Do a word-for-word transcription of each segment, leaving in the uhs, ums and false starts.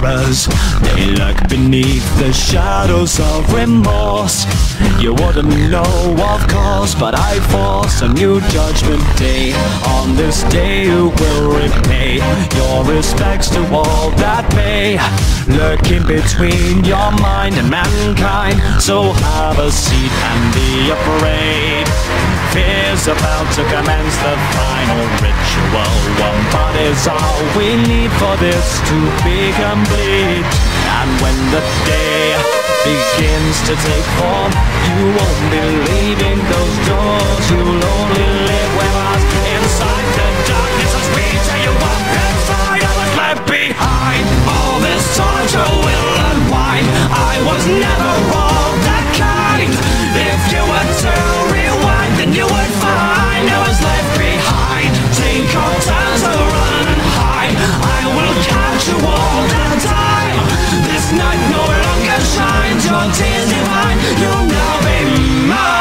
terrors. They lurk beneath the shadows of remorse. You wouldn't know, of course, but I force a new judgment day. On this day you will repay your respects to all that may lurk in between your mind and mankind. So have a seat and be afraid. Fear's about to commence the final ritual. One body's all we need for this to be complete. And when the day begins to take form, you won't be leaving those doors. You'll only live with us inside the darkness as we tear you up inside. I was left behind. All this torture will unwind. I was never all that kind. If you were to rewind, then you would find I was left behind. Take your time to run and hide. I will catch you all the time. This night no longer shines. Your tears divine. You'll now be mine.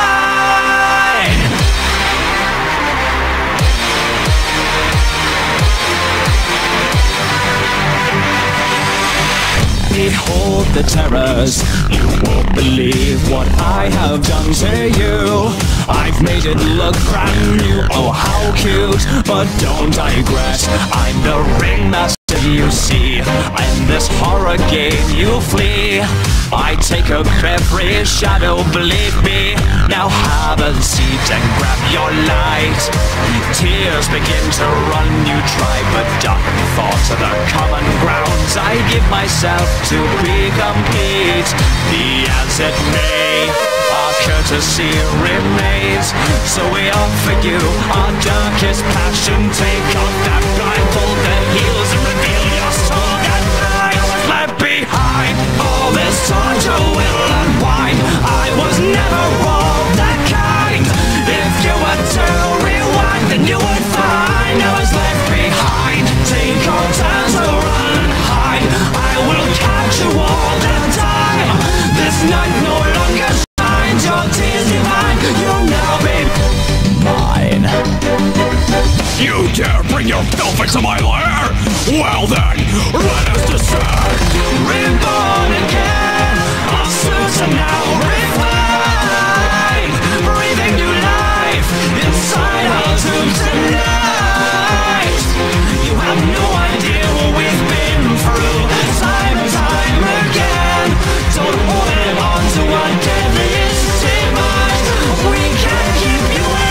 Behold the terrors. You won't believe what I have done to you. I've made it look brand new. Oh, how cute. But don't digress. I'm the ringmaster, you see. In this horror game you flee. I take up every shadow, believe me. Now have a seat and grab your light. Tears begin to run. You try, but dark thoughts are the common grounds. I give myself to be complete. Be as it may, our courtesy remains. So we offer you our darkest passion. Take off that blindfold that heals and reveal your soul at night. I was left behind. All this torture will unwind. I was never all that kind. If you were to rewind, then you would find I was left behind. Take your time to run and hide. I will catch you all the time. This night no longer shines. Your tears divine. You'll now be mine. You dare bring your filth into my lair? Well then, let us descend. Reborn again. Our suits are now refined. Breathing new life inside our tombs tonight. You have no idea what we've been through. Time and time again. Don't hold on to our deadliest demise. We can't keep you away.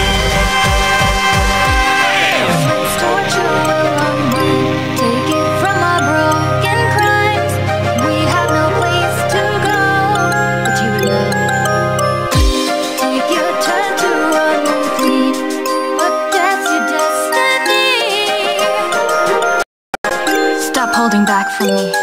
Torture will unwind. Take it from our broken crimes. We have no place to go but you love. Take your time to run and flee, but that's your destiny. Stop holding back from me.